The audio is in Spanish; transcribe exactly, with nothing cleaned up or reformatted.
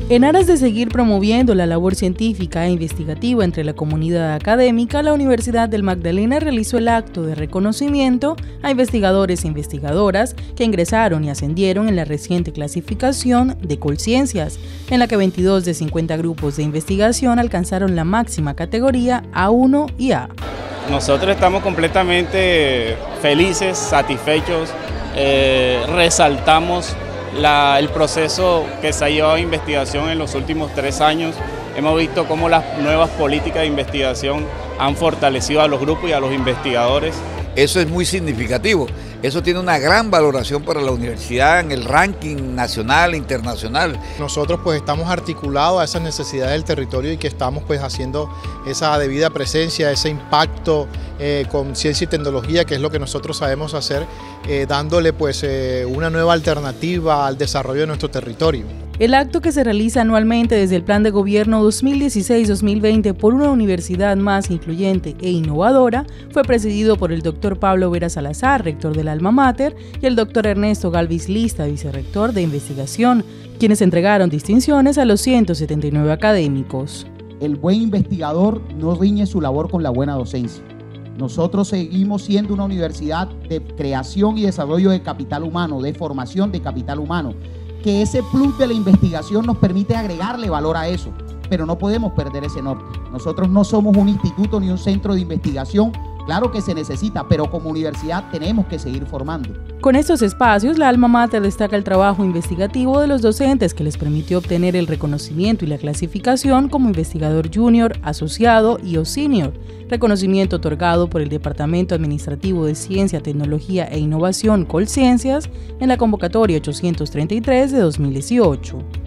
En aras de seguir promoviendo la labor científica e investigativa entre la comunidad académica, la Universidad del Magdalena realizó el acto de reconocimiento a investigadores e investigadoras que ingresaron y ascendieron en la reciente clasificación de Colciencias, en la que veintidós de cincuenta grupos de investigación alcanzaron la máxima categoría A uno y A. Nosotros estamos completamente felices, satisfechos, eh, resaltamos La, el proceso que se ha llevado a investigación en los últimos tres años. Hemos visto cómo las nuevas políticas de investigación han fortalecido a los grupos y a los investigadores. Eso es muy significativo, eso tiene una gran valoración para la universidad en el ranking nacional e internacional. Nosotros pues estamos articulados a esas necesidades del territorio y que estamos pues haciendo esa debida presencia, ese impacto eh, con ciencia y tecnología, que es lo que nosotros sabemos hacer, eh, dándole pues eh, una nueva alternativa al desarrollo de nuestro territorio. El acto, que se realiza anualmente desde el Plan de Gobierno dos mil dieciséis dos mil veinte por una universidad más incluyente e innovadora, fue presidido por el doctor Pablo Vera Salazar, rector del Alma Mater, y el doctor Ernesto Galvis Lista, vicerrector de investigación, quienes entregaron distinciones a los ciento setenta y nueve académicos. El buen investigador no riñe su labor con la buena docencia. Nosotros seguimos siendo una universidad de creación y desarrollo de capital humano, de formación de capital humano, que ese plus de la investigación nos permite agregarle valor a eso, pero no podemos perder ese norte. Nosotros no somos un instituto ni un centro de investigación, claro que se necesita, pero como universidad tenemos que seguir formando. Con estos espacios, la Alma Mater destaca el trabajo investigativo de los docentes, que les permitió obtener el reconocimiento y la clasificación como investigador junior, asociado y o senior, reconocimiento otorgado por el Departamento Administrativo de Ciencia, Tecnología e Innovación Colciencias en la convocatoria ochocientos treinta y tres de dos mil dieciocho.